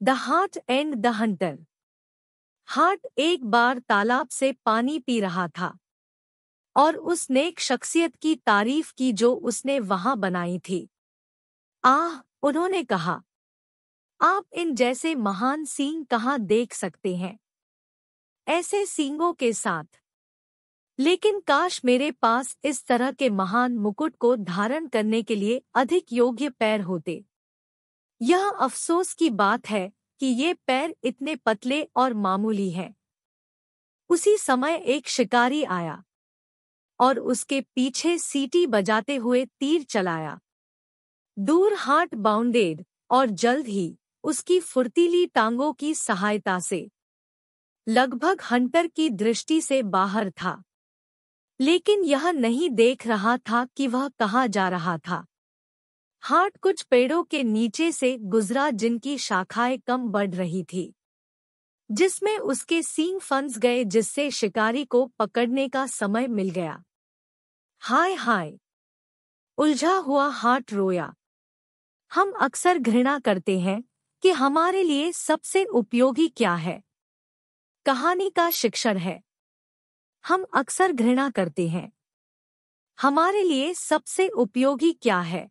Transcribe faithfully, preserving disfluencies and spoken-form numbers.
The heart and the hunter. Heart एक बार तालाब से पानी पी रहा था और उस नेक शख्सियत की तारीफ की जो उसने वहां बनाई थी। आह, उन्होंने कहा, आप इन जैसे महान सींग कहाँ देख सकते हैं, ऐसे सींगों के साथ। लेकिन काश मेरे पास इस तरह के महान मुकुट को धारण करने के लिए अधिक योग्य पैर होते। यह अफसोस की बात है कि ये पैर इतने पतले और मामूली हैं। उसी समय एक शिकारी आया और उसके पीछे सीटी बजाते हुए तीर चलाया। दूर हार्ट बाउंडेड और जल्द ही उसकी फुर्तीली टांगों की सहायता से लगभग हंटर की दृष्टि से बाहर था, लेकिन यह नहीं देख रहा था कि वह कहाँ जा रहा था। हार्ट कुछ पेड़ों के नीचे से गुजरा जिनकी शाखाएं कम बढ़ रही थी, जिसमें उसके सींग फंस गए, जिससे शिकारी को पकड़ने का समय मिल गया। हाय हाय, उलझा हुआ हार्ट रोया। हम अक्सर घृणा करते हैं कि हमारे लिए सबसे उपयोगी क्या है। कहानी का शिक्षण है, हम अक्सर घृणा करते हैं हमारे लिए सबसे उपयोगी क्या है।